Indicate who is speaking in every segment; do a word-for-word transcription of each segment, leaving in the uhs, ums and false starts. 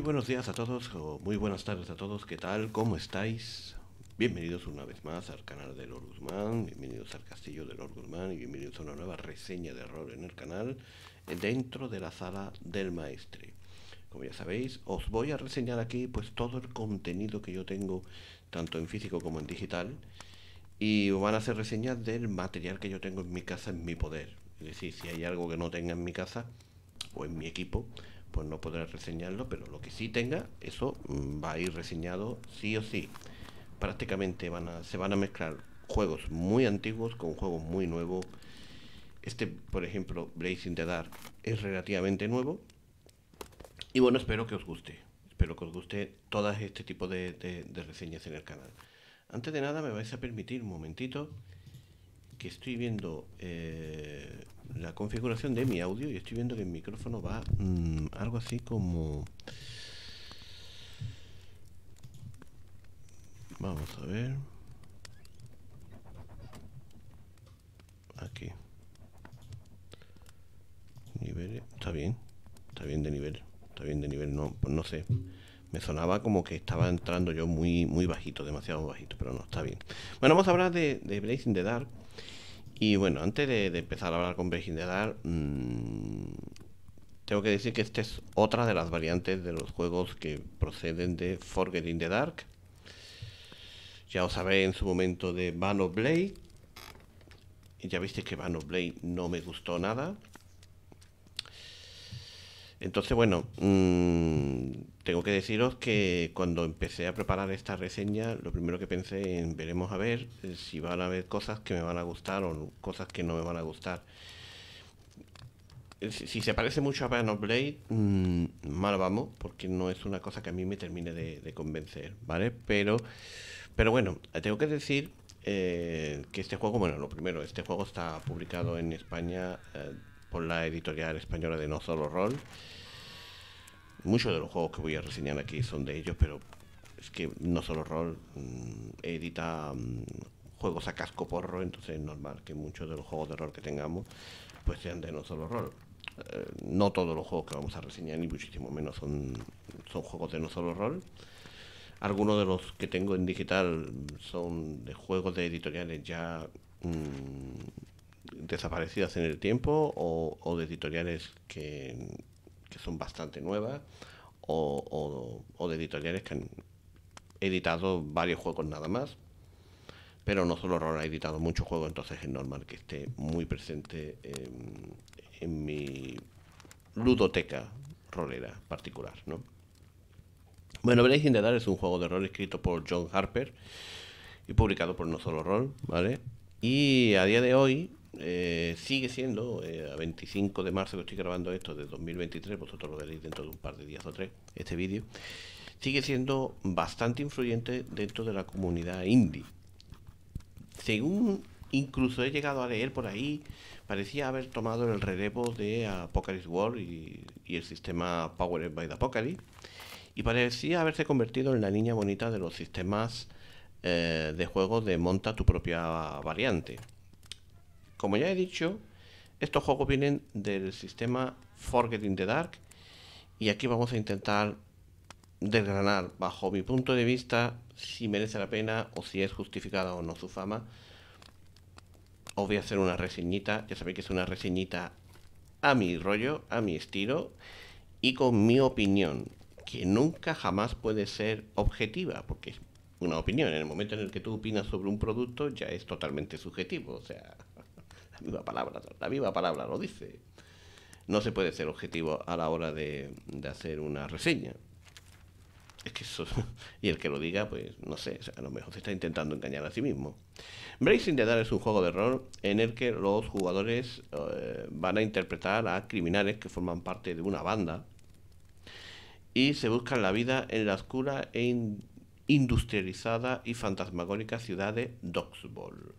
Speaker 1: buenos días a todos, o muy buenas tardes a todos, ¿qué tal? ¿Cómo estáis? Bienvenidos una vez más al canal de Lord Guzmán, bienvenidos al castillo de Lord Guzmán y bienvenidos a una nueva reseña de error en el canal, dentro de la sala del maestre. Como ya sabéis, os voy a reseñar aquí pues todo el contenido que yo tengo, tanto en físico como en digital, y van a ser reseñas del material que yo tengo en mi casa, en mi poder. Es decir, si hay algo que no tenga en mi casa o en mi equipo, pues no podré reseñarlo, pero lo que sí tenga, eso mm, va a ir reseñado sí o sí. Prácticamente van a, se van a mezclar juegos muy antiguos con juegos muy nuevos. Este, por ejemplo, Blazing the Dark, es relativamente nuevo. Y bueno, espero que os guste. Espero que os guste todo este tipo de, de, de reseñas en el canal. Antes de nada, me vais a permitir un momentito que estoy viendo eh, la configuración de mi audio y estoy viendo que el micrófono va mmm, algo así como... Vamos a ver. Aquí. Nivel. Está bien. Está bien de nivel. Está bien de nivel. No, pues no sé. Me sonaba como que estaba entrando yo muy, muy bajito, demasiado bajito, pero no, está bien. Bueno, vamos a hablar de, de Blazing the Dark. Y bueno, antes de, de empezar a hablar con Blazing the Dark, mmm, tengo que decir que esta es otra de las variantes de los juegos que proceden de Forgetting the Dark. Ya os hablé en su momento de Band of Blade. Y ya visteis que Band of Blade no me gustó nada. Entonces, bueno, mmm, tengo que deciros que cuando empecé a preparar esta reseña, lo primero que pensé en veremos a ver si van a haber cosas que me van a gustar o cosas que no me van a gustar. Si, si se parece mucho a Band of Blade, mmm, mal vamos, porque no es una cosa que a mí me termine de, de convencer, ¿vale? Pero, pero bueno, tengo que decir eh, que este juego, bueno, lo primero, este juego está publicado en España eh, por la editorial española de No Solo Roll. Muchos de los juegos que voy a reseñar aquí son de ellos, pero es que No Solo Roll mmm, edita mmm, juegos a casco porro, entonces es normal que muchos de los juegos de rol que tengamos pues sean de No Solo Roll. Eh, no todos los juegos que vamos a reseñar, ni muchísimo menos, son, son juegos de No Solo Roll. Algunos de los que tengo en digital son de juegos de editoriales ya mmm, desaparecidas en el tiempo o, o de editoriales que, que son bastante nuevas o, o, o de editoriales que han editado varios juegos nada más. Pero No Solo Roll ha editado muchos juegos, entonces es normal que esté muy presente en, en mi ludoteca rolera particular, ¿no? Bueno, Blazing the Dark es un juego de rol escrito por John Harper y publicado por No Solo Roll, ¿vale? Y a día de hoy eh, sigue siendo, eh, a veinticinco de marzo que estoy grabando esto de dos mil veintitrés, vosotros lo veréis dentro de un par de días o tres, este vídeo, sigue siendo bastante influyente dentro de la comunidad indie. Según incluso he llegado a leer por ahí, parecía haber tomado el relevo de Apocalypse World y, y el sistema Powered by the Apocalypse, y parecía haberse convertido en la niña bonita de los sistemas eh, de juego de monta tu propia variante. Como ya he dicho, estos juegos vienen del sistema Forgetting the Dark, y aquí vamos a intentar desgranar, bajo mi punto de vista, si merece la pena o si es justificada o no su fama. Os voy a hacer una reseñita, ya sabéis que es una reseñita a mi rollo, a mi estilo y con mi opinión, que nunca jamás puede ser objetiva, porque es una opinión. En el momento en el que tú opinas sobre un producto ya es totalmente subjetivo, o sea, la misma palabra, la misma palabra lo dice. No se puede ser objetivo a la hora de, de hacer una reseña. Es que eso, y el que lo diga, pues no sé, o sea, a lo mejor se está intentando engañar a sí mismo. Blazing the Dark es un juego de rol en el que los jugadores eh, van a interpretar a criminales que forman parte de una banda y se buscan la vida en la oscura e in industrializada y fantasmagórica ciudad de Doxball.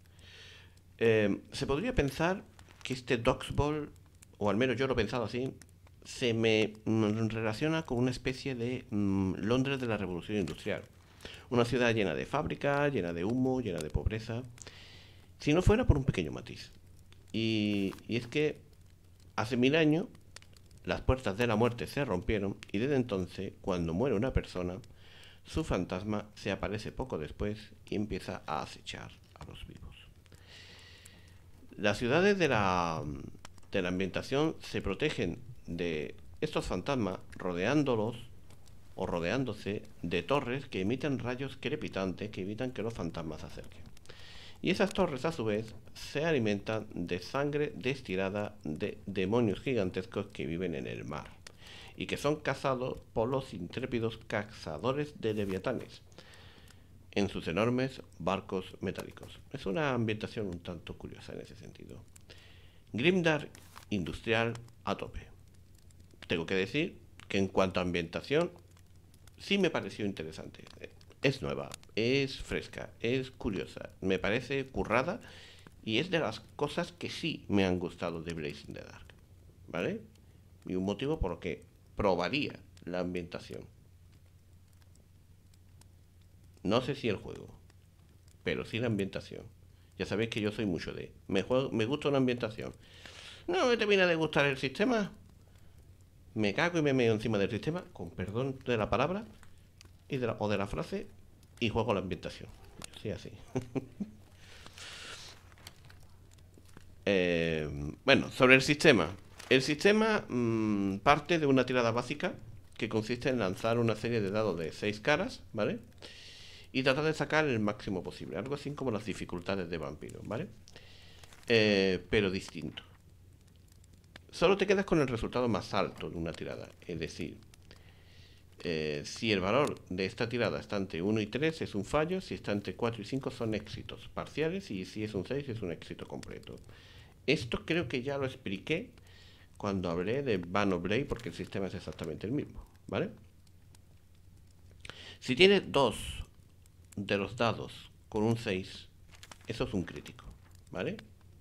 Speaker 1: Eh, se podría pensar que este Doxball, o al menos yo lo he pensado así, se me mm, relaciona con una especie de mm, Londres de la Revolución Industrial. Una ciudad llena de fábricas, llena de humo, llena de pobreza. Si no fuera por un pequeño matiz. Y, y es que hace mil años las puertas de la muerte se rompieron y desde entonces, cuando muere una persona, su fantasma se aparece poco después y empieza a acechar a los vivos. Las ciudades de la, de la ambientación se protegen de estos fantasmas rodeándolos o rodeándose de torres que emiten rayos crepitantes que evitan que los fantasmas se acerquen. Y esas torres, a su vez, se alimentan de sangre destilada de demonios gigantescos que viven en el mar y que son cazados por los intrépidos cazadores de leviatanes en sus enormes barcos metálicos. Es una ambientación un tanto curiosa en ese sentido. Grimdark industrial a tope. Tengo que decir que en cuanto a ambientación, sí me pareció interesante. Es nueva, es fresca, es curiosa, me parece currada y es de las cosas que sí me han gustado de Blades in the Dark, ¿vale? Y un motivo por el que probaría la ambientación. No sé si el juego, pero sí la ambientación. Ya sabéis que yo soy mucho de... Me, juego, me gusta una ambientación. No me termina de gustar el sistema. Me cago y me meo encima del sistema, con perdón de la palabra y de la, o de la frase, y juego la ambientación. Sí, así. eh, bueno, sobre el sistema. El sistema mmm, parte de una tirada básica que consiste en lanzar una serie de dados de seis caras, ¿vale? Y tratar de sacar el máximo posible. Algo así como las dificultades de vampiro, ¿vale? Eh, pero distinto. Solo te quedas con el resultado más alto de una tirada. Es decir, eh, si el valor de esta tirada está entre uno y tres es un fallo, si está entre cuatro y cinco son éxitos parciales y si es un seis es un éxito completo. Esto creo que ya lo expliqué cuando hablé de Ban of Blade porque el sistema es exactamente el mismo, ¿vale? Si tienes dos de los dados con un seis, eso es un crítico, ¿vale?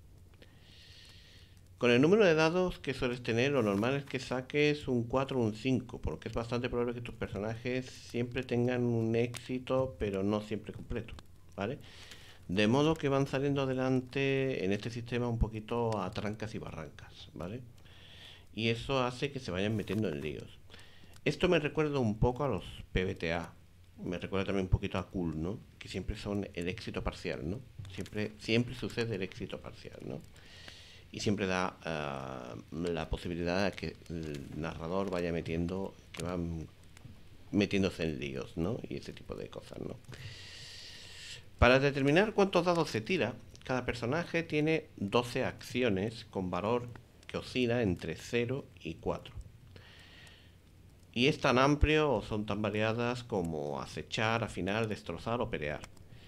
Speaker 1: Con el número de dados que sueles tener, lo normal es que saques un cuatro o un cinco, porque es bastante probable que tus personajes siempre tengan un éxito, pero no siempre completo, ¿vale? De modo que van saliendo adelante en este sistema un poquito a trancas y barrancas, ¿vale? Y eso hace que se vayan metiendo en líos. Esto me recuerda un poco a los P B T A, me recuerda también un poquito a Cool, ¿no? Que siempre son el éxito parcial, ¿no? Siempre, siempre sucede el éxito parcial, ¿no? Y siempre da uh, la posibilidad de que el narrador vaya metiendo, que va metiéndose en líos, ¿no? Y ese tipo de cosas, ¿no? Para determinar cuántos dados se tira, cada personaje tiene doce acciones con valor que oscila entre cero y cuatro. Y es tan amplio o son tan variadas como acechar, afinar, destrozar o pelear.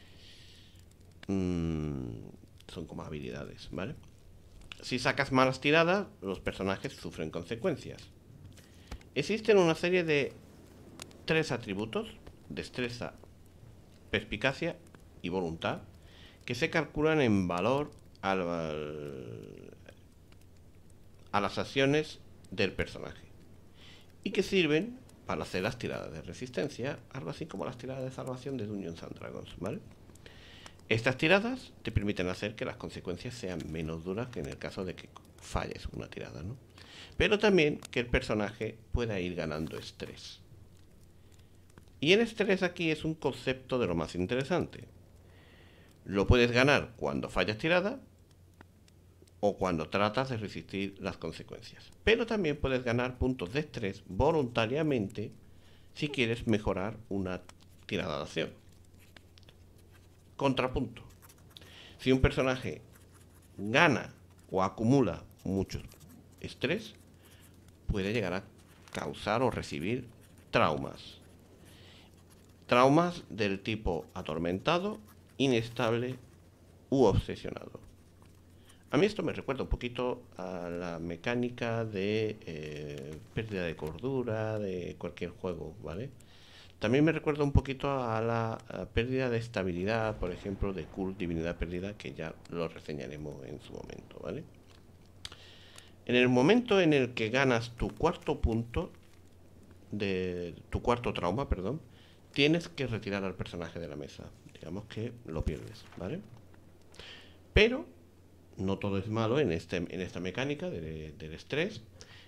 Speaker 1: Mm, son como habilidades, ¿vale? Si sacas malas tiradas, los personajes sufren consecuencias. Existen una serie de tres atributos: destreza, perspicacia y voluntad, que se calculan en valor al, al, a las acciones del personaje y que sirven para hacer las tiradas de resistencia, algo así como las tiradas de salvación de Dungeons and Dragons, ¿vale? Estas tiradas te permiten hacer que las consecuencias sean menos duras que en el caso de que falles una tirada, ¿no? Pero también que el personaje pueda ir ganando estrés. Y el estrés aquí es un concepto de lo más interesante. Lo puedes ganar cuando fallas tirada o cuando tratas de resistir las consecuencias. Pero también puedes ganar puntos de estrés voluntariamente si quieres mejorar una tirada de acción. Contrapunto. Si un personaje gana o acumula mucho estrés, puede llegar a causar o recibir traumas. Traumas del tipo atormentado, inestable u obsesionado. A mí esto me recuerda un poquito a la mecánica de eh, pérdida de cordura de cualquier juego, ¿vale? También me recuerda un poquito a la a pérdida de estabilidad, por ejemplo, de Cult Divinidad Perdida, que ya lo reseñaremos en su momento, ¿vale? En el momento en el que ganas tu cuarto punto, de tu cuarto trauma, perdón, tienes que retirar al personaje de la mesa. Digamos que lo pierdes, ¿vale? Pero no todo es malo en, este, en esta mecánica de, del estrés.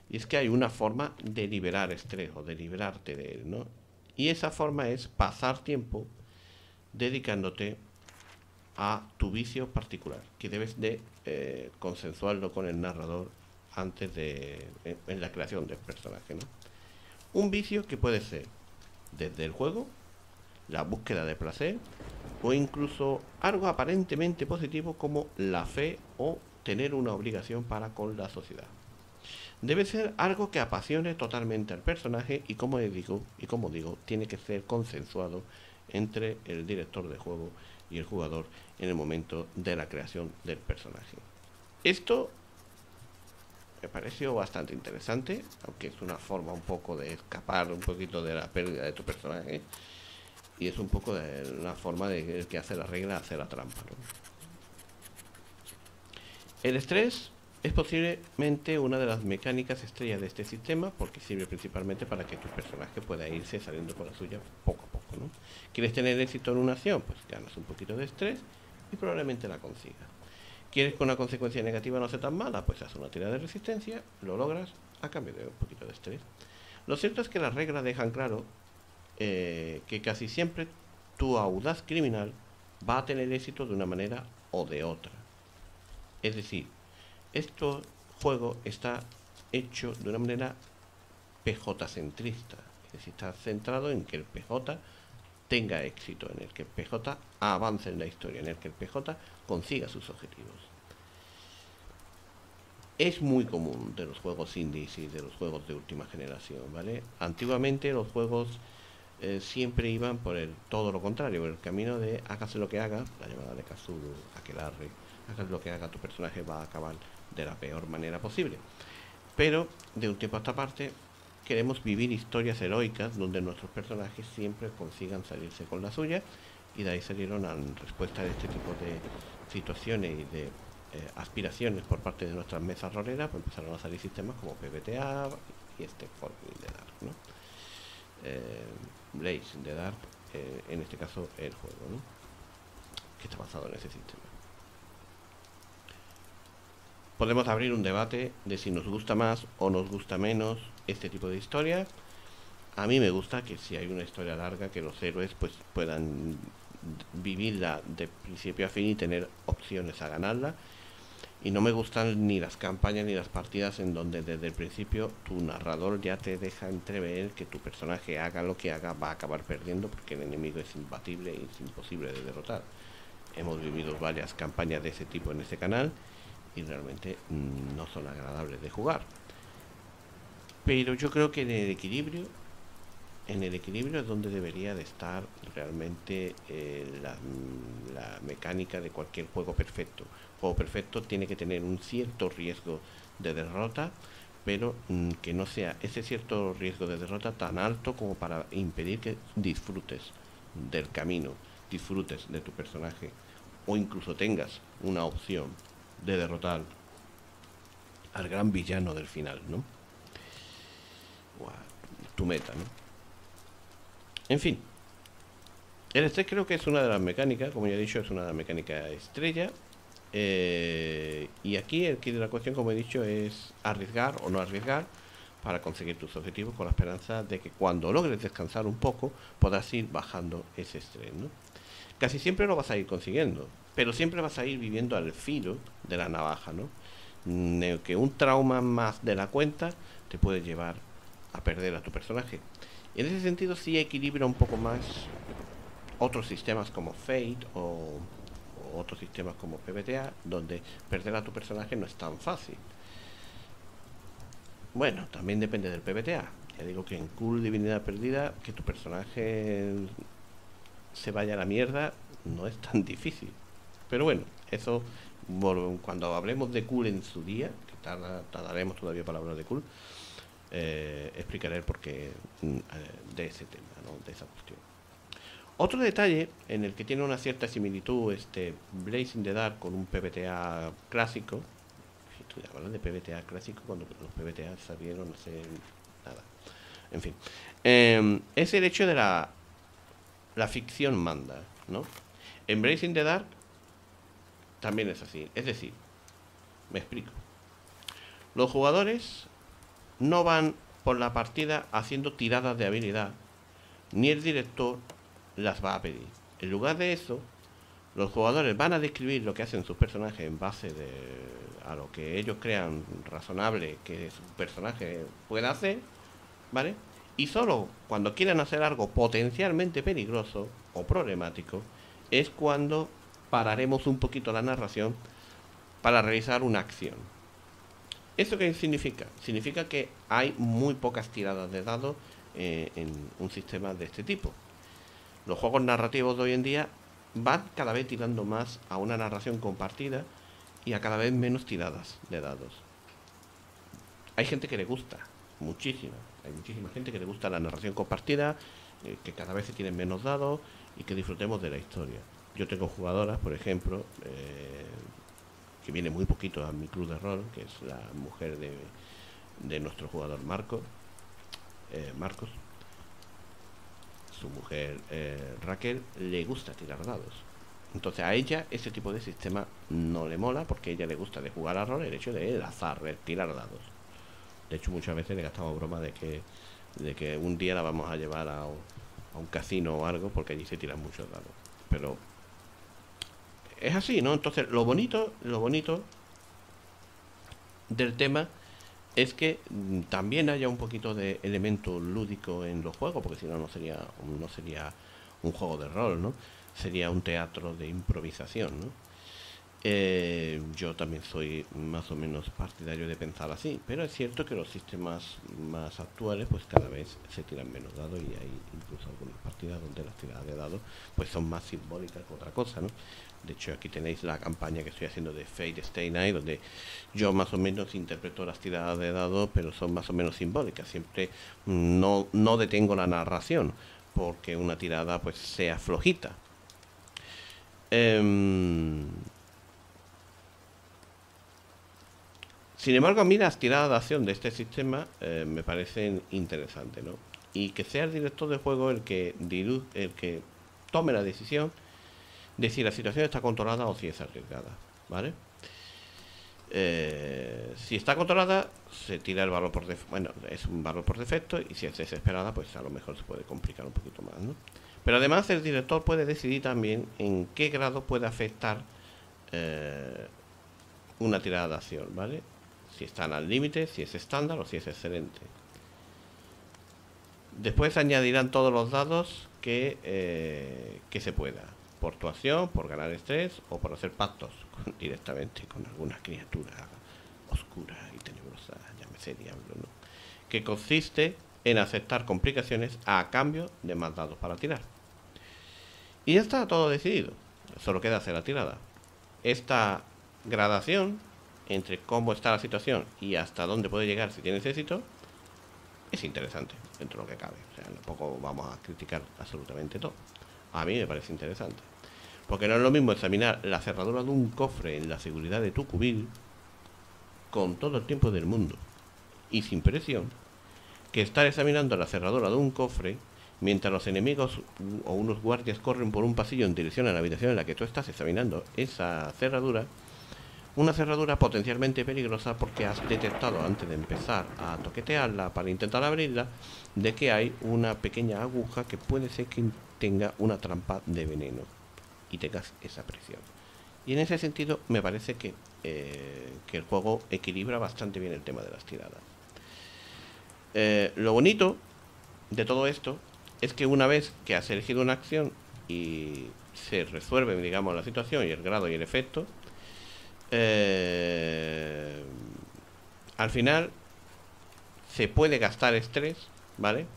Speaker 1: Y es que hay una forma de liberar estrés o de liberarte de él, ¿no? Y esa forma es pasar tiempo dedicándote a tu vicio particular, que debes de eh, consensuarlo con el narrador antes de en, en la creación del personaje, ¿no? Un vicio que puede ser desde el juego, la búsqueda de placer o incluso algo aparentemente positivo como la fe o tener una obligación para con la sociedad. Debe ser algo que apasione totalmente al personaje y como digo, y como digo, tiene que ser consensuado entre el director de juego y el jugador en el momento de la creación del personaje. Esto me pareció bastante interesante, aunque es una forma un poco de escapar un poquito de la pérdida de tu personaje y es un poco de una forma de el que hace la regla hacer la trampa, ¿no? El estrés es posiblemente una de las mecánicas estrellas de este sistema porque sirve principalmente para que tu personaje pueda irse saliendo con la suya poco a poco, ¿no? ¿Quieres tener éxito en una acción? Pues ganas un poquito de estrés y probablemente la consigas. ¿Quieres que una consecuencia negativa no sea tan mala? Pues haz una tirada de resistencia, lo logras a cambio de un poquito de estrés. Lo cierto es que las reglas dejan claro eh, que casi siempre tu audaz criminal va a tener éxito de una manera o de otra. Es decir, este juego está hecho de una manera P J centrista, es decir, está centrado en que el P J tenga éxito, en el que el P J avance en la historia, en el que el P J consiga sus objetivos. Es muy común de los juegos indies y de los juegos de última generación, ¿vale? Antiguamente los juegos eh, siempre iban por el todo lo contrario, por el camino de hágase lo que haga, la llamada de Cthulhu, Aquelarre, hagas lo que haga, tu personaje va a acabar de la peor manera posible. Pero de un tiempo a esta parte queremos vivir historias heroicas donde nuestros personajes siempre consigan salirse con la suya y de ahí salieron en respuesta a este tipo de situaciones y de eh, aspiraciones por parte de nuestras mesas roleras, pues empezaron a salir sistemas como P B T A y este Forging the Dark, ¿no? Eh, Blaze in the Dark, eh, en este caso el juego, ¿no? Que está basado en ese sistema. Podemos abrir un debate de si nos gusta más o nos gusta menos este tipo de historia. A mí me gusta que si hay una historia larga, que los héroes pues puedan vivirla de principio a fin y tener opciones a ganarla. Y no me gustan ni las campañas ni las partidas en donde desde el principio tu narrador ya te deja entrever que tu personaje, haga lo que haga, va a acabar perdiendo porque el enemigo es imbatible y es imposible de derrotar. Hemos vivido varias campañas de ese tipo en este canal y realmente mmm, no son agradables de jugar. Pero yo creo que en el equilibrio, en el equilibrio es donde debería de estar realmente eh, la, la mecánica de cualquier juego perfecto. Juego perfecto tiene que tener un cierto riesgo de derrota, pero mmm, que no sea ese cierto riesgo de derrota tan alto como para impedir que disfrutes del camino, disfrutes de tu personaje o incluso tengas una opción de derrotar al gran villano del final, ¿no? O a tu meta, ¿no? En fin, el estrés creo que es una de las mecánicas, como ya he dicho, es una de las mecánicas estrella. Eh, y aquí el kit de la cuestión, como he dicho, es arriesgar o no arriesgar para conseguir tus objetivos con la esperanza de que cuando logres descansar un poco podrás ir bajando ese estrés, ¿no? Casi siempre lo vas a ir consiguiendo, pero siempre vas a ir viviendo al filo de la navaja, ¿no? Que un trauma más de la cuenta te puede llevar a perder a tu personaje. Y en ese sentido sí equilibra un poco más otros sistemas como Fate o, o otros sistemas como P B T A, donde perder a tu personaje no es tan fácil. Bueno, también depende del P B T A. Ya digo que en Cool Divinidad Perdida, que tu personaje se vaya a la mierda no es tan difícil. Pero bueno, eso cuando hablemos de Cool en su día, que tarda, tardaremos todavía para hablar de Cool, eh, explicaré el porqué de ese tema, ¿no? De esa cuestión. Otro detalle en el que tiene una cierta similitud este Blaze in the Dark con un P B T A clásico. Si tú hablas de P B T A clásico cuando los P B T A salieron hace nada. En fin, eh, es el hecho de la la ficción manda, ¿no? En Blaze in the Dark también es así. Es decir, me explico. Los jugadores no van por la partida haciendo tiradas de habilidad, ni el director las va a pedir. En lugar de eso, los jugadores van a describir lo que hacen sus personajes en base de, a lo que ellos crean razonable que su personaje pueda hacer, ¿vale? Y solo cuando quieran hacer algo potencialmente peligroso o problemático es cuando pararemos un poquito la narración para realizar una acción. ¿Eso qué significa? Significa que hay muy pocas tiradas de dados eh, en un sistema de este tipo. Los juegos narrativos de hoy en día van cada vez tirando más a una narración compartida y a cada vez menos tiradas de dados. Hay gente que le gusta, muchísima, hay muchísima gente que le gusta la narración compartida, eh, que cada vez se tienen menos dados y que disfrutemos de la historia. Yo tengo jugadoras, por ejemplo, eh, que viene muy poquito a mi club de rol, que es la mujer de, de nuestro jugador Marco, eh, Marcos. Su mujer eh, Raquel le gusta tirar dados. Entonces a ella ese tipo de sistema no le mola, porque a ella le gusta de jugar a rol el hecho de el azar, de tirar dados. De hecho muchas veces le gastamos broma de que de que un día la vamos a llevar a, a un casino o algo, porque allí se tiran muchos dados. Pero es así, ¿no? Entonces lo bonito, lo bonito del tema es que mm, también haya un poquito de elemento lúdico en los juegos, porque si no no sería no sería un juego de rol, ¿no? Sería un teatro de improvisación, ¿no? Eh, yo también soy más o menos partidario de pensar así, pero es cierto que los sistemas más actuales pues cada vez se tiran menos dados, y hay incluso algunas partidas donde las tiradas de dados pues son más simbólicas que otra cosa, ¿no? De hecho aquí tenéis la campaña que estoy haciendo de Fate Stay Night, donde yo más o menos interpreto las tiradas de dados, pero son más o menos simbólicas. Siempre mm, no, no detengo la narración porque una tirada pues sea flojita. Em, Sin embargo, a mí las tiradas de acción de este sistema eh, me parecen interesantes, ¿no? Y que sea el director de juego el que dilu- el que tome la decisión de si la situación está controlada o si es arriesgada, ¿vale? Eh, si está controlada, se tira el valor por defecto. Bueno, es un valor por defecto, y si es desesperada, pues a lo mejor se puede complicar un poquito más, ¿no? Pero además el director puede decidir también en qué grado puede afectar eh, una tirada de acción, ¿vale? Si están al límite, si es estándar o si es excelente. Después añadirán todos los dados que, eh, que se pueda, por tu acción, por ganar estrés o por hacer pactos con, directamente con alguna criatura oscura y tenebrosa, llámese diablo, ¿no? Que consiste en aceptar complicaciones a cambio de más dados para tirar. Y ya está todo decidido, solo queda hacer la tirada. Esta gradación entre cómo está la situación y hasta dónde puede llegar si tienes éxito es interesante, dentro de lo que cabe. O sea, tampoco vamos a criticar absolutamente todo. A mí me parece interesante, porque no es lo mismo examinar la cerradura de un cofre en la seguridad de tu cubil con todo el tiempo del mundo y sin presión, que estar examinando la cerradura de un cofre mientras los enemigos o unos guardias corren por un pasillo en dirección a la habitación en la que tú estás examinando esa cerradura. Una cerradura potencialmente peligrosa porque has detectado antes de empezar a toquetearla para intentar abrirla de que hay una pequeña aguja que puede ser que tenga una trampa de veneno y tengas esa presión. Y en ese sentido me parece que, eh, que el juego equilibra bastante bien el tema de las tiradas. Eh, lo bonito de todo esto es que una vez que has elegido una acción y se resuelve, digamos, la situación y el grado y el efecto, eh, al final se puede gastar estrés, ¿vale?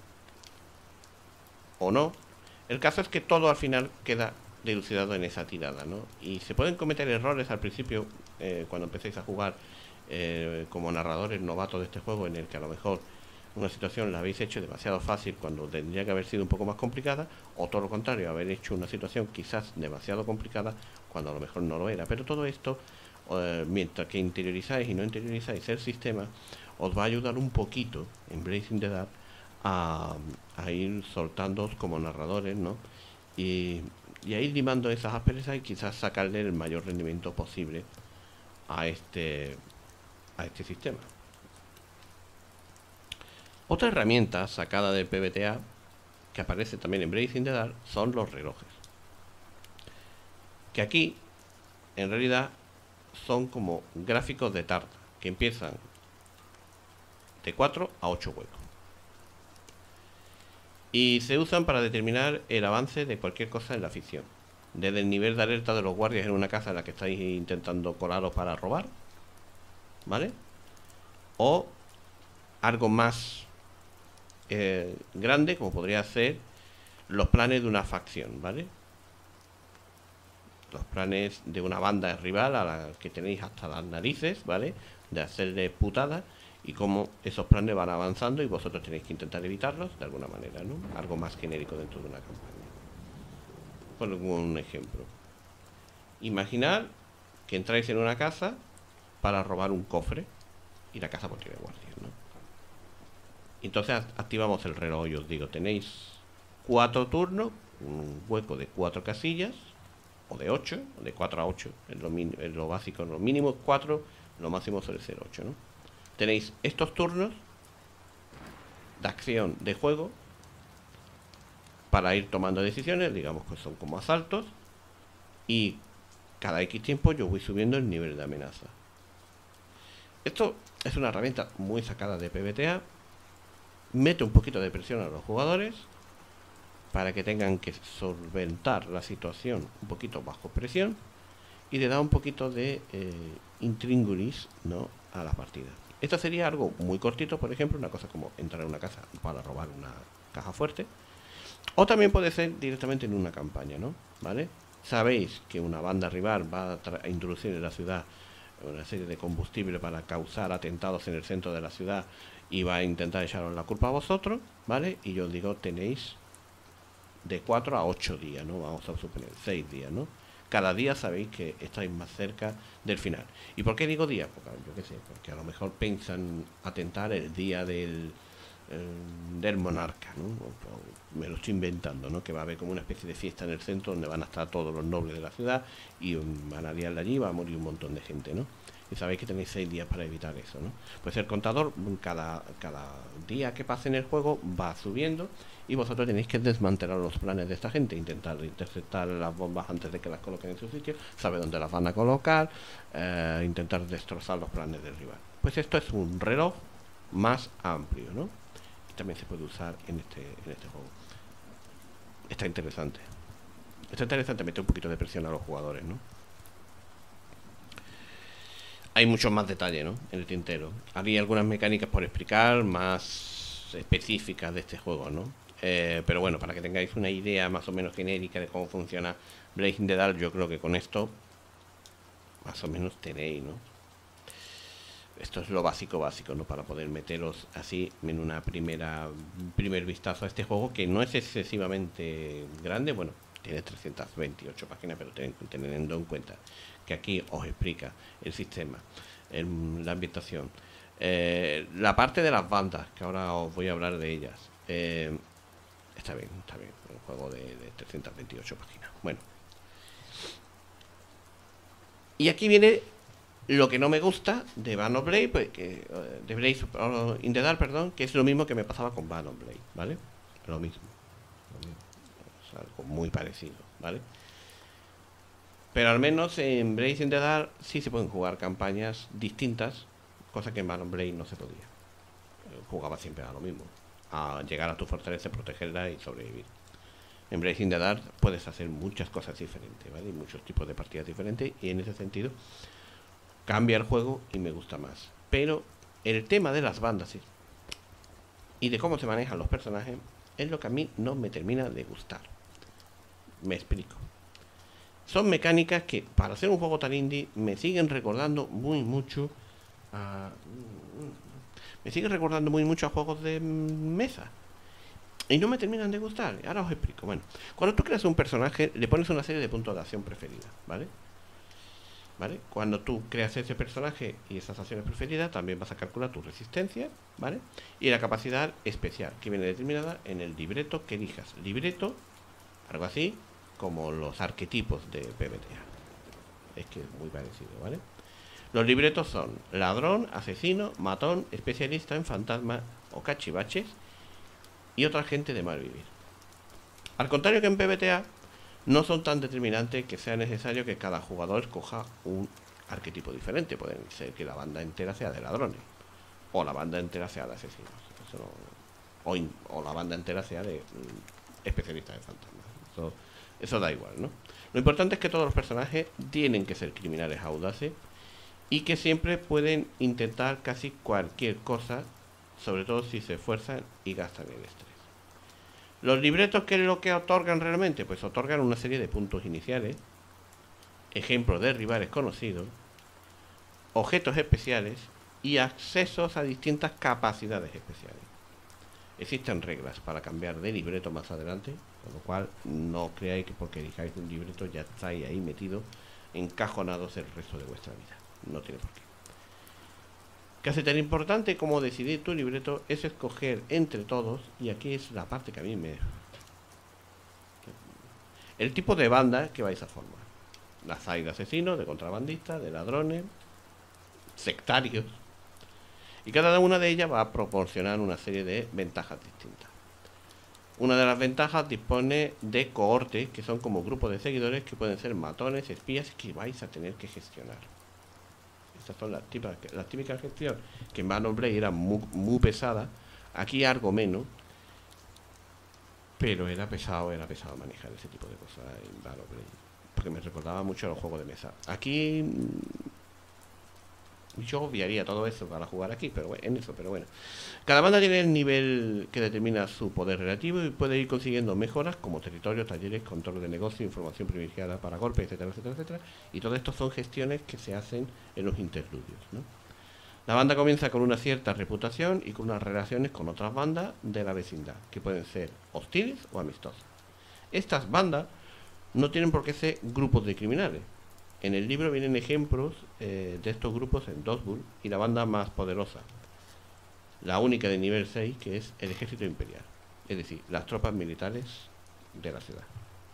Speaker 1: O no. El caso es que todo al final queda dilucidado en esa tirada, ¿no? Y se pueden cometer errores al principio, eh, cuando empecéis a jugar eh, como narradores novatos de este juego, en el que a lo mejor una situación la habéis hecho demasiado fácil cuando tendría que haber sido un poco más complicada, o todo lo contrario, haber hecho una situación quizás demasiado complicada cuando a lo mejor no lo era. Pero todo esto, eh, mientras que interiorizáis y no interiorizáis el sistema, os va a ayudar un poquito en Blazing the Dark a, a ir soltándoos como narradores, ¿no? Y, y a ir limando esas asperezas y quizás sacarle el mayor rendimiento posible a este, a este sistema. Otra herramienta sacada del P B T A, que aparece también en Blades in the Dark, son los relojes. Que aquí, en realidad, son como gráficos de tarta, que empiezan de cuatro a ocho huecos. Y se usan para determinar el avance de cualquier cosa en la ficción. Desde el nivel de alerta de los guardias en una casa en la que estáis intentando colaros para robar, ¿vale? O algo más eh, grande, como podría ser los planes de una facción, ¿vale? Los planes de una banda rival a la que tenéis hasta las narices, ¿vale? De hacerle putadas, y cómo esos planes van avanzando y vosotros tenéis que intentar evitarlos de alguna manera, ¿no? Algo más genérico dentro de una campaña. Por un ejemplo, imaginar que entráis en una casa para robar un cofre y la casa pues tiene guardias, ¿no? Entonces activamos el reloj y os digo, tenéis cuatro turnos, un hueco de cuatro casillas, o de ocho, o de cuatro a ocho, en lo, en lo básico, en lo mínimo cuatro, lo máximo suele ser ocho, ¿no? Tenéis estos turnos de acción de juego para ir tomando decisiones, digamos que son como asaltos, y cada X tiempo yo voy subiendo el nivel de amenaza. Esto es una herramienta muy sacada de P B T A, mete un poquito de presión a los jugadores para que tengan que solventar la situación un poquito bajo presión, y le da un poquito de eh, intríngulis, ¿no?, a la partida. Esto sería algo muy cortito, por ejemplo, una cosa como entrar en una casa para robar una caja fuerte. O también puede ser directamente en una campaña, ¿no? ¿Vale? Sabéis que una banda rival va a, a introducir en la ciudad una serie de combustible para causar atentados en el centro de la ciudad y va a intentar echaros la culpa a vosotros, ¿vale? Y yo os digo, tenéis de cuatro a ocho días, ¿no? Vamos a suponer seis días, ¿no? Cada día sabéis que estáis más cerca del final. ¿Y por qué digo día? Porque yo qué sé, porque a lo mejor piensan atentar el día del, eh, del monarca, ¿no? O, o me lo estoy inventando, ¿no? Que va a haber como una especie de fiesta en el centro donde van a estar todos los nobles de la ciudad y um, van a liarla allí y va a morir un montón de gente, ¿no? Y sabéis que tenéis seis días para evitar eso, ¿no? Pues el contador, cada, cada día que pase en el juego va subiendo, y vosotros tenéis que desmantelar los planes de esta gente, intentar interceptar las bombas antes de que las coloquen en su sitio, saber dónde las van a colocar, eh, intentar destrozar los planes del rival. Pues esto es un reloj más amplio, ¿no? Y también se puede usar en este, en este juego. Está interesante. Está interesante meter un poquito de presión a los jugadores, ¿no? Hay mucho más detalle, ¿no?, en el tintero. Había algunas mecánicas por explicar más específicas de este juego, ¿no? Eh, pero bueno, para que tengáis una idea más o menos genérica de cómo funciona Blades in the Dark, yo creo que con esto más o menos tenéis, ¿no? Esto es lo básico básico, ¿no?, para poder meteros así en una primera un primer vistazo a este juego, que no es excesivamente grande. Bueno, tiene trescientas veintiocho páginas, pero ten, teniendo en cuenta que aquí os explica el sistema, el, la ambientación, eh, la parte de las bandas, que ahora os voy a hablar de ellas, eh, está bien, está bien, un juego de, de trescientas veintiocho páginas. Bueno, y aquí viene lo que no me gusta de Band of Blade, pues, que, de Blades in the Dark, perdón, que es lo mismo que me pasaba con Band of Blade, ¿vale? Lo mismo, lo mismo. Es algo muy parecido, ¿vale? Pero al menos en Blades in the Dark sí se pueden jugar campañas distintas, cosa que en Band of Blade no se podía. Jugaba siempre a lo mismo, a llegar a tu fortaleza, protegerla y sobrevivir. En Blades in the Dark puedes hacer muchas cosas diferentes, ¿vale? Y muchos tipos de partidas diferentes, y en ese sentido cambia el juego y me gusta más. Pero el tema de las bandas y de cómo se manejan los personajes es lo que a mí no me termina de gustar. Me explico. Son mecánicas que, para hacer un juego tan indie, me siguen recordando muy mucho a... Me siguen recordando muy mucho a juegos de mesa. Y no me terminan de gustar. Ahora os explico. Bueno, cuando tú creas un personaje, le pones una serie de puntos de acción preferida, ¿vale? ¿Vale? Cuando tú creas ese personaje y esas acciones preferidas, también vas a calcular tu resistencia, ¿vale? Y la capacidad especial, que viene determinada en el libreto que elijas. Libreto, algo así como los arquetipos de P B T A. Es que es muy parecido, ¿vale? Los libretos son ladrón, asesino, matón, especialista en fantasmas o cachivaches y otra gente de mal vivir. Al contrario que en PBTA, no son tan determinantes que sea necesario que cada jugador escoja un arquetipo diferente. Pueden ser que la banda entera sea de ladrones, o la banda entera sea de asesinos, eso no, o, in, o la banda entera sea de mm, especialistas en fantasmas. Eso, eso da igual, ¿no? Lo importante es que todos los personajes tienen que ser criminales audaces y que siempre pueden intentar casi cualquier cosa, sobre todo si se esfuerzan y gastan el estrés. Los libretos, ¿qué es lo que otorgan realmente? Pues otorgan una serie de puntos iniciales, ejemplos de rivales conocidos, objetos especiales y accesos a distintas capacidades especiales. Existen reglas para cambiar de libreto más adelante, con lo cual no creáis que porque elijáis un libreto ya estáis ahí metidos, encajonados el resto de vuestra vida. No tiene por qué. Casi tan importante como decidir tu libreto es escoger entre todos, y aquí es la parte que a mí me... el tipo de banda que vais a formar. Las hay de asesinos, de contrabandistas, de ladrones, sectarios. Y cada una de ellas va a proporcionar una serie de ventajas distintas. Una de las ventajas dispone de cohortes, que son como grupos de seguidores que pueden ser matones, espías, que vais a tener que gestionar. Estas son las típicas, las típicas gestiones que en Banner Blade eran muy, muy pesadas. Aquí algo menos, pero era pesado, era pesado manejar ese tipo de cosas en Banner Blade, porque me recordaba mucho a los juegos de mesa. Aquí yo obviaría todo eso para jugar aquí, pero bueno, en eso, pero bueno. Cada banda tiene el nivel que determina su poder relativo y puede ir consiguiendo mejoras como territorio, talleres, control de negocio, información privilegiada para golpes, etcétera, etcétera, etcétera. Y todo esto son gestiones que se hacen en los interludios, ¿no? La banda comienza con una cierta reputación y con unas relaciones con otras bandas de la vecindad, que pueden ser hostiles o amistosas. Estas bandas no tienen por qué ser grupos de criminales. En el libro vienen ejemplos eh, de estos grupos en Dosbull y la banda más poderosa, la única de nivel seis, que es el ejército imperial, es decir, las tropas militares de la ciudad.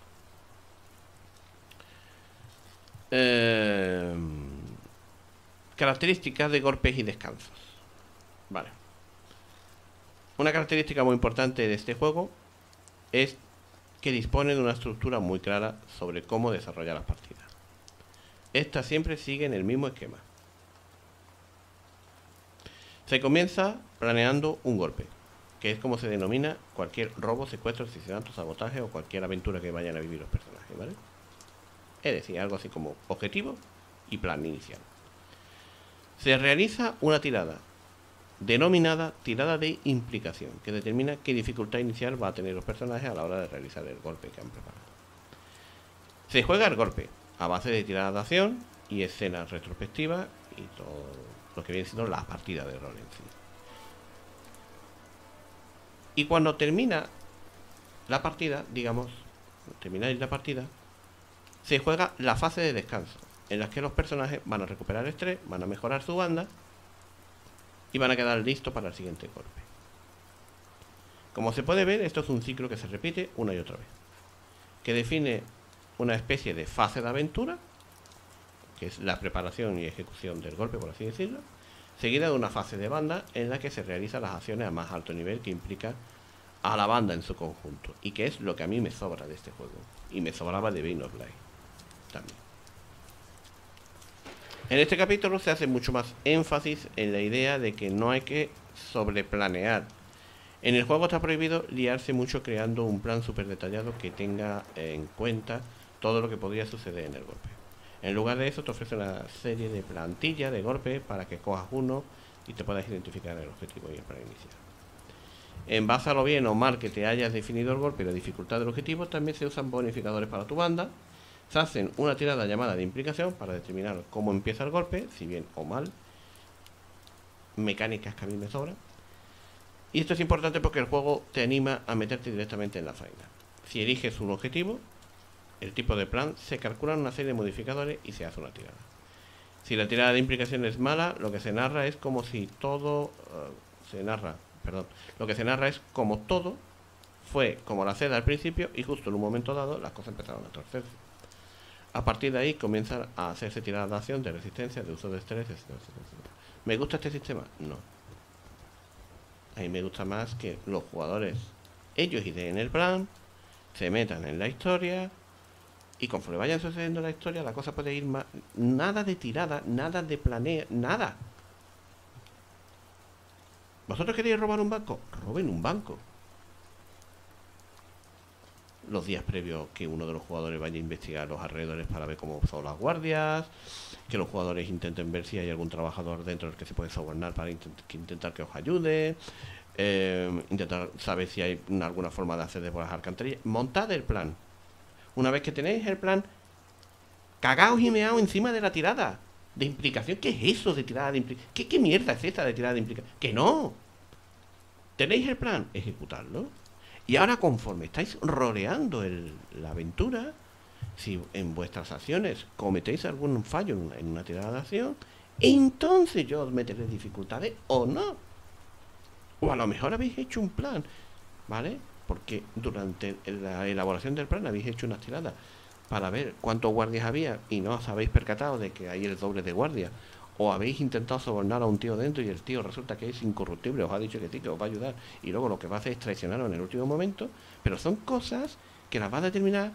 Speaker 1: Eh, características de golpes y descansos. Vale. Una característica muy importante de este juego es que dispone de una estructura muy clara sobre cómo desarrollar las partidas. Estas siempre siguen el mismo esquema. Se comienza planeando un golpe, que es como se denomina cualquier robo, secuestro, asesinato, sabotaje o cualquier aventura que vayan a vivir los personajes, ¿vale? Es decir, algo así como objetivo y plan inicial. Se realiza una tirada, denominada tirada de implicación, que determina qué dificultad inicial va a tener los personajes a la hora de realizar el golpe que han preparado. Se juega el golpe a base de tiradas de acción y escenas retrospectivas y todo lo que viene siendo la partida de rol en sí. Y cuando termina la partida, digamos, termináis la partida, se juega la fase de descanso, en la que los personajes van a recuperar estrés, van a mejorar su banda y van a quedar listos para el siguiente golpe. Como se puede ver, esto es un ciclo que se repite una y otra vez, que define una especie de fase de aventura, que es la preparación y ejecución del golpe, por así decirlo, seguida de una fase de banda en la que se realizan las acciones a más alto nivel, que implica a la banda en su conjunto, y que es lo que a mí me sobra de este juego, y me sobraba de Bane of Light también. En este capítulo se hace mucho más énfasis en la idea de que no hay que sobreplanear. En el juego está prohibido liarse mucho creando un plan súper detallado que tenga en cuenta todo lo que podría suceder en el golpe. En lugar de eso te ofrece una serie de plantillas de golpes para que cojas uno y te puedas identificar el objetivo y el plan inicial. En base a lo bien o mal que te hayas definido el golpe y la dificultad del objetivo, también se usan bonificadores para tu banda. Se hacen una tirada llamada de implicación para determinar cómo empieza el golpe, si bien o mal. Mecánicas que a mí me sobran. Y esto es importante porque el juego te anima a meterte directamente en la faena. Si eliges un objetivo, el tipo de plan, se calculan una serie de modificadores y se hace una tirada. Si la tirada de implicación es mala, lo que se narra es como si todo... Uh, se narra, perdón. Lo que se narra es como todo fue como la seda al principio y justo en un momento dado las cosas empezaron a torcerse. a partir de ahí comienzan a hacerse tiradas de acción, de resistencia, de uso de estrés, etcétera, etcétera, etcétera. ¿Me gusta este sistema? No. A mí me gusta más que los jugadores, ellos ideen el plan, se metan en la historia y conforme vayan sucediendo la historia, la cosa puede ir más. Nada de tirada, nada de planea, nada. ¿Vosotros queréis robar un banco? Roben un banco. Los días previos que uno de los jugadores vaya a investigar los alrededores para ver cómo son las guardias, que los jugadores intenten ver si hay algún trabajador dentro del que se puede sobornar para intent que intentar que os ayude, eh, intentar saber si hay alguna forma de acceder por las alcantarillas. Montad el plan. Una vez que tenéis el plan, cagaos y meaos encima de la tirada de implicación. ¿Qué es eso de tirada de implicación? ¿Qué, ¿Qué mierda es esta de tirada de implicación? ¡Que no! Tenéis el plan, ejecutarlo. Y ahora, conforme estáis roleando el, la aventura, si en vuestras acciones cometéis algún fallo en una, en una tirada de acción, entonces yo os meteré dificultades o no. O a lo mejor habéis hecho un plan, ¿vale? Porque durante la elaboración del plan habéis hecho unas tiradas para ver cuántos guardias había y no os habéis percatado de que hay el doble de guardias. O habéis intentado sobornar a un tío dentro y el tío resulta que es incorruptible, os ha dicho que sí, que os va a ayudar, y luego lo que va a hacer es traicionaros en el último momento. Pero son cosas que las va a determinar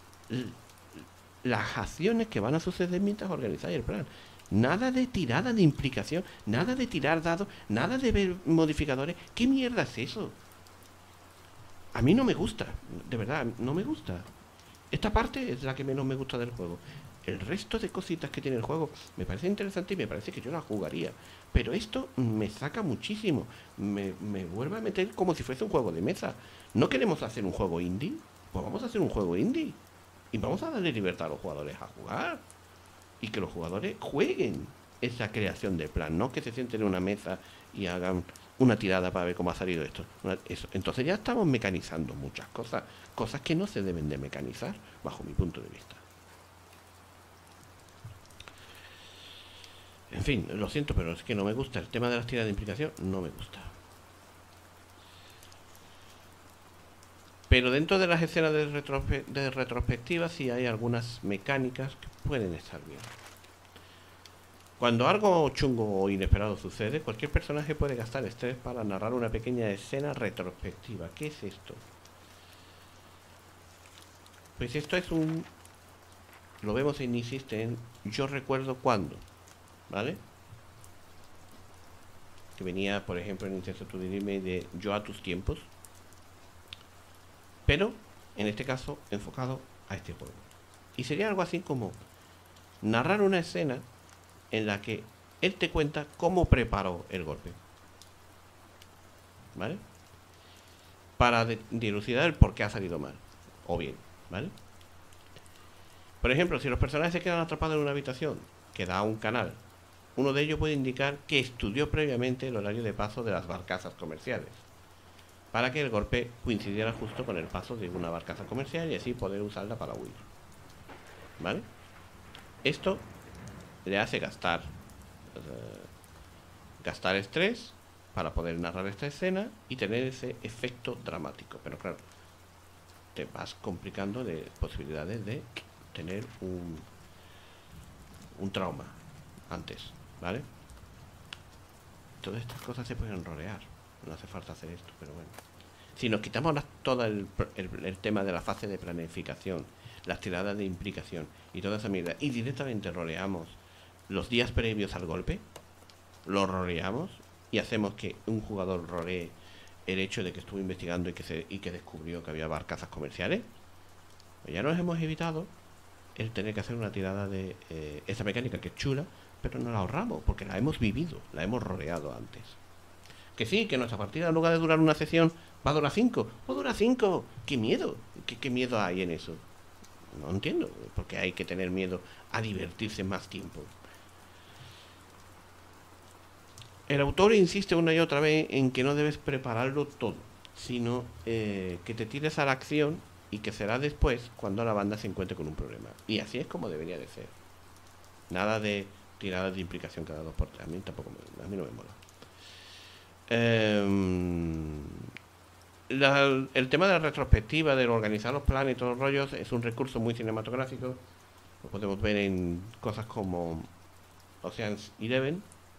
Speaker 1: las acciones que van a suceder mientras organizáis el plan. Nada de tirada de implicación, nada de tirar dados, nada de ver modificadores. ¿Qué mierda es eso? A mí no me gusta, de verdad, no me gusta. Esta parte es la que menos me gusta del juego. El resto de cositas que tiene el juego me parece interesante y me parece que yo la jugaría. Pero esto me saca muchísimo. Me, me vuelve a meter como si fuese un juego de mesa. ¿No queremos hacer un juego indie? Pues vamos a hacer un juego indie. Y vamos a darle libertad a los jugadores a jugar. Y que los jugadores jueguen esa creación de plan. No que se sienten en una mesa y hagan una tirada para ver cómo ha salido esto. Una, eso. Entonces ya estamos mecanizando muchas cosas. Cosas que no se deben de mecanizar, bajo mi punto de vista. En fin, lo siento, pero es que no me gusta. El tema de las tiradas de implicación no me gusta. Pero dentro de las escenas de, retrospe de retrospectiva sí hay algunas mecánicas que pueden estar bien. Cuando algo chungo o inesperado sucede, cualquier personaje puede gastar estrés para narrar una pequeña escena retrospectiva. ¿Qué es esto? Pues esto es un... Lo vemos en Insiste en Yo recuerdo cuándo, ¿vale? Que venía, por ejemplo, en Intenso to Dirime de Yo a tus tiempos. Pero, en este caso, enfocado a este juego. Y sería algo así como narrar una escena en la que él te cuenta cómo preparó el golpe, ¿vale? Para dilucidar el por qué ha salido mal, o bien, ¿vale? Por ejemplo, si los personajes se quedan atrapados en una habitación que da a un canal, uno de ellos puede indicar que estudió previamente el horario de paso de las barcazas comerciales, para que el golpe coincidiera justo con el paso de una barcaza comercial y así poder usarla para huir, ¿vale? Esto le hace gastar eh, gastar estrés para poder narrar esta escena y tener ese efecto dramático. Pero claro, te vas complicando de posibilidades de tener un un trauma antes, ¿vale? Todas estas cosas se pueden rolear, no hace falta hacer esto, pero bueno. Si nos quitamos la, todo el, el, el tema de la fase de planificación, las tiradas de implicación y toda esa mierda, y directamente roleamos los días previos al golpe, lo roleamos y hacemos que un jugador rolee el hecho de que estuvo investigando y que, se, y que descubrió que había barcazas comerciales, pues ya nos hemos evitado el tener que hacer una tirada de eh, esa mecánica que es chula, pero no la ahorramos porque la hemos vivido, la hemos roleado antes. Que sí, que nuestra partida en lugar de durar una sesión va a durar cinco, va a durar cinco. ¡Qué miedo! ¿Qué, qué miedo hay en eso? No entiendo, porque hay que tener miedo a divertirse más tiempo. El autor insiste una y otra vez en que no debes prepararlo todo, sino eh, que te tires a la acción y que será después cuando la banda se encuentre con un problema. Y así es como debería de ser. Nada de tiradas de implicación cada dos por tres. A mí tampoco me, a mí no me mola. Eh, La, el tema de la retrospectiva, de organizar los planes y todos los rollos, es un recurso muy cinematográfico, Lo podemos ver en cosas como Ocean's Eleven.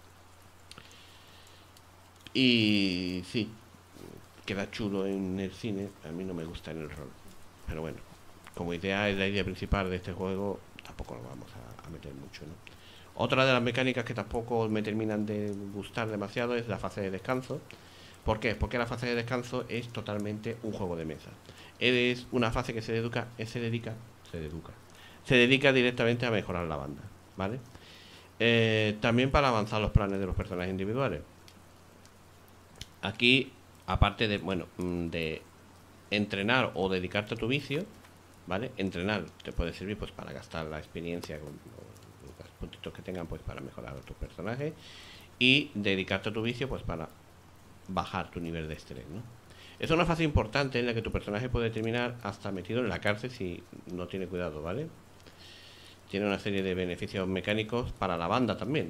Speaker 1: Y sí, queda chulo en el cine. A mí no me gusta en el rol. Pero bueno, como idea es la idea principal de este juego, tampoco lo vamos a, a meter mucho, ¿no? Otra de las mecánicas que tampoco me terminan de gustar demasiado es la fase de descanso. ¿Por qué? Porque la fase de descanso es totalmente un juego de mesa. Es una fase que se dedica, se dedica, se dedica, se dedica directamente a mejorar la banda, ¿vale? Eh, también para avanzar los planes de los personajes individuales. Aquí, aparte de, bueno, de entrenar o dedicarte a tu vicio, ¿vale? Entrenar te puede servir pues para gastar la experiencia con los puntitos que tengan pues para mejorar a tus personajes, y dedicarte a tu vicio pues para bajar tu nivel de estrés, ¿no? Es una fase importante en la que tu personaje puede terminar hasta metido en la cárcel si no tiene cuidado, ¿vale? Tiene una serie de beneficios mecánicos para la banda también.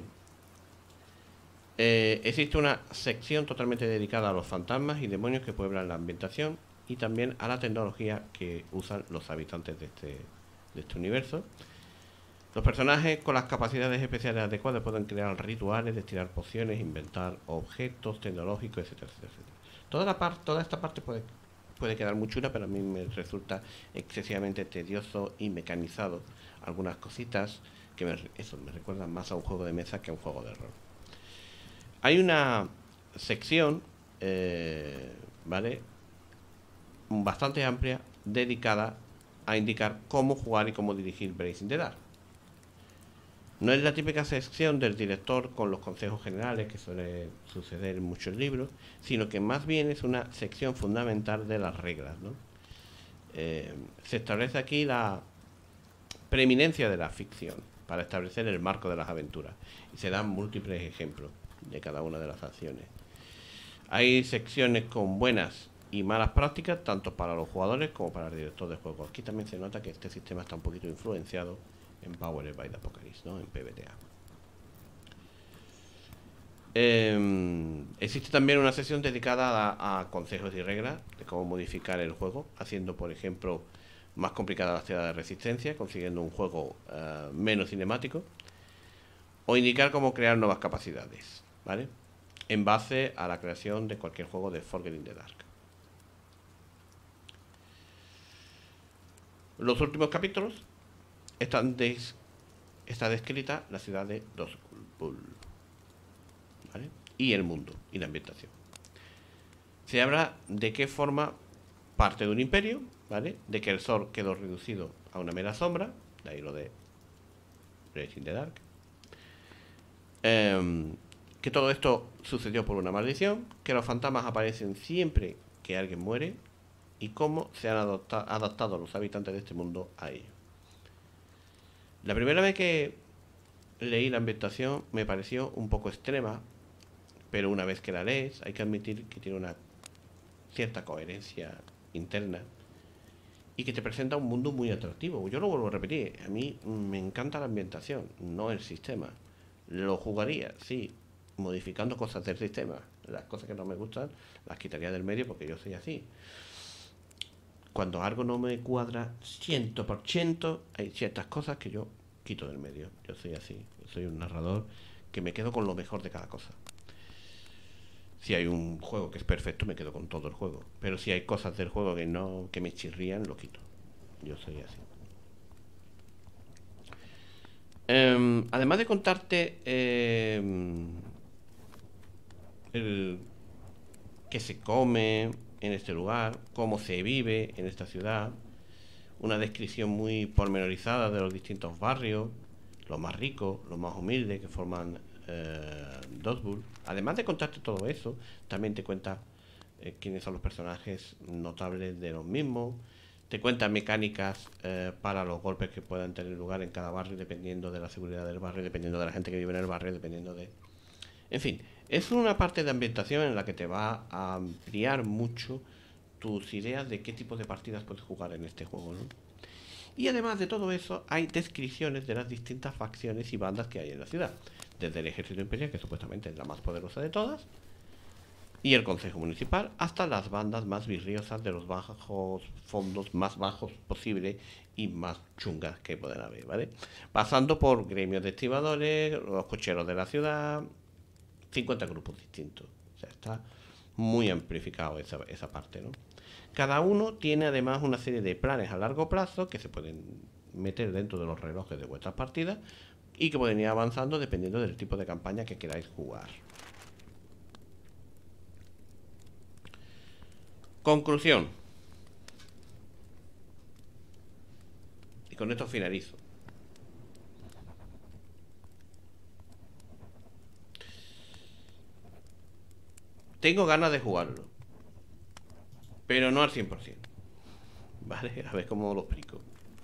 Speaker 1: Eh, existe una sección totalmente dedicada a los fantasmas y demonios que pueblan la ambientación, y también a la tecnología que usan los habitantes de este, de este universo. Los personajes con las capacidades especiales adecuadas pueden crear rituales, destilar pociones, inventar objetos tecnológicos, etcétera, etcétera, etcétera. Toda, la par toda esta parte puede, puede quedar muy chula, pero a mí me resulta excesivamente tedioso y mecanizado. Algunas cositas que me, eso, me recuerdan más a un juego de mesa que a un juego de rol. Hay una sección, eh, ¿vale?, bastante amplia, dedicada a indicar cómo jugar y cómo dirigir Blades in the Dark. No es la típica sección del director con los consejos generales que suele suceder en muchos libros, sino que más bien es una sección fundamental de las reglas, ¿no? Eh, se establece aquí la preeminencia de la ficción para establecer el marco de las aventuras, y se dan múltiples ejemplos de cada una de las acciones. Hay secciones con buenas y malas prácticas tanto para los jugadores como para el director de juego. Aquí también se nota que este sistema está un poquito influenciado en Powered by the Apocalypse, ¿no?, en P B T A. Eh, existe también una sección dedicada a, a consejos y reglas de cómo modificar el juego, haciendo, por ejemplo, más complicada la tirada de resistencia, consiguiendo un juego uh, menos cinemático, o indicar cómo crear nuevas capacidades, ¿vale?, en base a la creación de cualquier juego de Forgotten in the Dark. Los últimos capítulos están des está descrita la ciudad de Dozul, ¿vale?, y el mundo y la ambientación. Se habla de qué forma parte de un imperio, ¿vale?, de que el sol quedó reducido a una mera sombra, de ahí lo de Blades in the Dark, eh, que todo esto sucedió por una maldición, que los fantasmas aparecen siempre que alguien muere, y cómo se han adaptado los habitantes de este mundo a ello. La primera vez que leí la ambientación me pareció un poco extrema, pero una vez que la lees hay que admitir que tiene una cierta coherencia interna y que te presenta un mundo muy atractivo. Yo lo vuelvo a repetir, a mí me encanta la ambientación, no el sistema. Lo jugaría, sí, modificando cosas del sistema. Las cosas que no me gustan las quitaría del medio porque yo soy así. Cuando algo no me cuadra cien por ciento, hay ciertas cosas que yo quito del medio. Yo soy así, yo soy un narrador que me quedo con lo mejor de cada cosa. Si hay un juego que es perfecto, me quedo con todo el juego. Pero si hay cosas del juego que no, que me chirrían, lo quito. Yo soy así. Eh, además de contarte eh, el qué se come en este lugar, cómo se vive en esta ciudad, una descripción muy pormenorizada de los distintos barrios, los más ricos, los más humildes que forman eh, Dozul. Además de contarte todo eso, también te cuenta eh, quiénes son los personajes notables de los mismos, te cuenta mecánicas eh, para los golpes que puedan tener lugar en cada barrio, dependiendo de la seguridad del barrio, dependiendo de la gente que vive en el barrio, dependiendo de... En fin, es una parte de ambientación en la que te va a ampliar mucho tus ideas de qué tipo de partidas puedes jugar en este juego, ¿no? Y además de todo eso, hay descripciones de las distintas facciones y bandas que hay en la ciudad. Desde el ejército imperial, que supuestamente es la más poderosa de todas, y el Consejo Municipal, hasta las bandas más virriosas de los bajos fondos más bajos posible y más chungas que puedan haber, ¿vale? Pasando por gremios de estibadores, los cocheros de la ciudad, cincuenta grupos distintos. O sea, está muy amplificado esa, esa parte, ¿no? Cada uno tiene además una serie de planes a largo plazo que se pueden meter dentro de los relojes de vuestras partidas y que pueden ir avanzando dependiendo del tipo de campaña que queráis jugar. Conclusión. Y con esto finalizo. Tengo ganas de jugarlo, pero no al cien por ciento. ¿Vale? A ver cómo lo explico.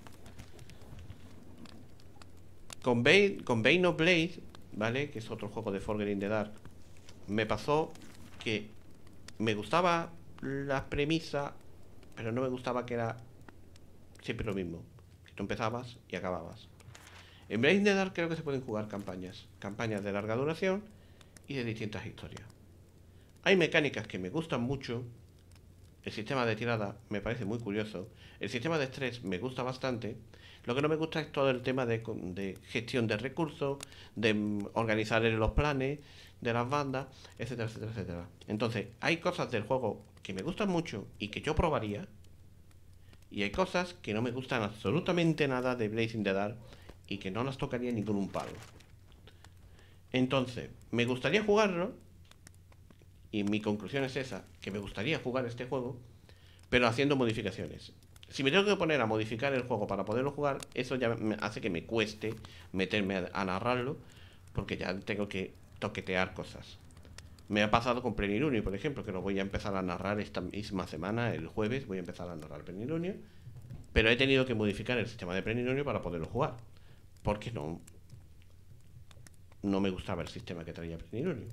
Speaker 1: Con Bane, con Bane of Blade, ¿vale? Que es otro juego de Forger in the Dark, me pasó que me gustaba la premisa, pero no me gustaba que era siempre lo mismo. Que tú empezabas y acababas. En Blade in the Dark creo que se pueden jugar campañas. Campañas de larga duración y de distintas historias. Hay mecánicas que me gustan mucho. El sistema de tirada me parece muy curioso. El sistema de estrés me gusta bastante. Lo que no me gusta es todo el tema de, de gestión de recursos, de organizar los planes de las bandas, etcétera, etcétera, etcétera. Entonces, hay cosas del juego que me gustan mucho y que yo probaría. Y hay cosas que no me gustan absolutamente nada de Blazing the Dark y que no las tocaría ni con un palo. Entonces, me gustaría jugarlo. Y mi conclusión es esa, que me gustaría jugar este juego, pero haciendo modificaciones. Si me tengo que poner a modificar el juego para poderlo jugar, eso ya me hace que me cueste meterme a, a narrarlo, porque ya tengo que toquetear cosas. Me ha pasado con Plenilunio, por ejemplo, que lo voy a empezar a narrar esta misma semana, el jueves, voy a empezar a narrar Plenilunio, pero he tenido que modificar el sistema de Plenilunio para poderlo jugar, porque no, no me gustaba el sistema que traía Plenilunio.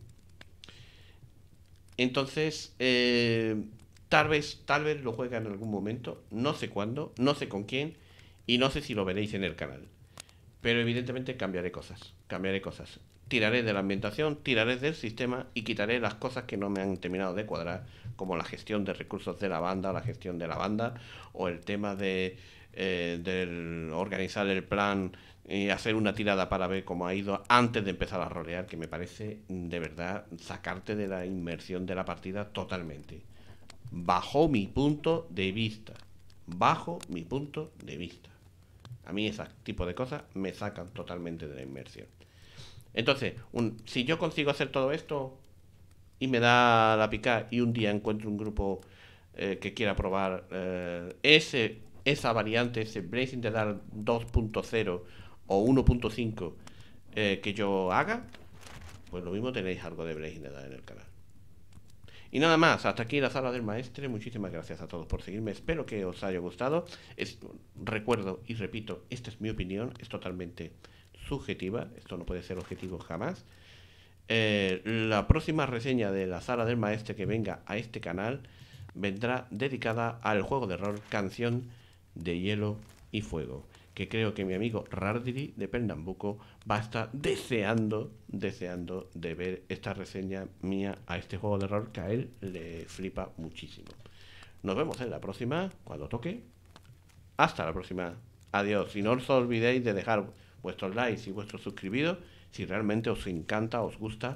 Speaker 1: Entonces, eh, tal vez, tal vez lo juegue en algún momento, no sé cuándo, no sé con quién y no sé si lo veréis en el canal. Pero evidentemente cambiaré cosas, cambiaré cosas. Tiraré de la ambientación, tiraré del sistema y quitaré las cosas que no me han terminado de cuadrar, como la gestión de recursos de la banda, la gestión de la banda, o el tema de eh, del organizar el plan y hacer una tirada para ver cómo ha ido antes de empezar a rolear, que me parece de verdad sacarte de la inmersión de la partida totalmente. Bajo mi punto de vista. Bajo mi punto de vista. A mí ese tipo de cosas me sacan totalmente de la inmersión. Entonces, un, si yo consigo hacer todo esto y me da la pica y un día encuentro un grupo eh, que quiera probar eh, ese, esa variante, ese Blazing the Dark dos punto cero o uno punto cinco eh, que yo haga, pues lo mismo tenéis algo de Blazing the Dark en el canal. Y nada más, hasta aquí la sala del maestre. Muchísimas gracias a todos por seguirme. Espero que os haya gustado. Es, recuerdo y repito, esta es mi opinión, es totalmente subjetiva. Esto no puede ser objetivo jamás. Eh, la próxima reseña de la sala del maestre que venga a este canal vendrá dedicada al juego de rol Canción de Hielo y Fuego, que creo que mi amigo Rardiri de Pernambuco va a estar deseando, deseando de ver esta reseña mía a este juego de rol que a él le flipa muchísimo. Nos vemos en la próxima, cuando toque. Hasta la próxima. Adiós. Y no os olvidéis de dejar vuestros likes y vuestros suscribidos si realmente os encanta, os gusta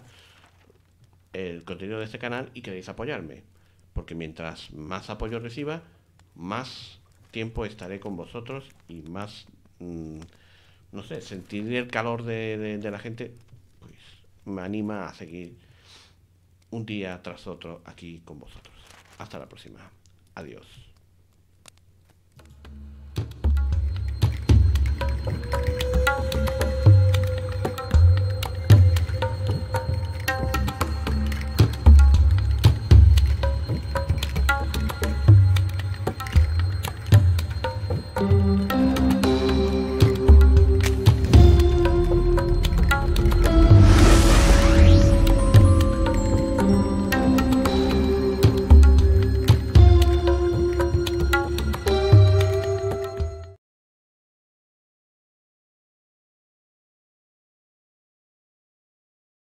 Speaker 1: el contenido de este canal y queréis apoyarme. Porque mientras más apoyo reciba, más tiempo estaré con vosotros y más, mmm, no sé, sentir el calor de, de, de la gente, pues me anima a seguir un día tras otro aquí con vosotros. Hasta la próxima. Adiós.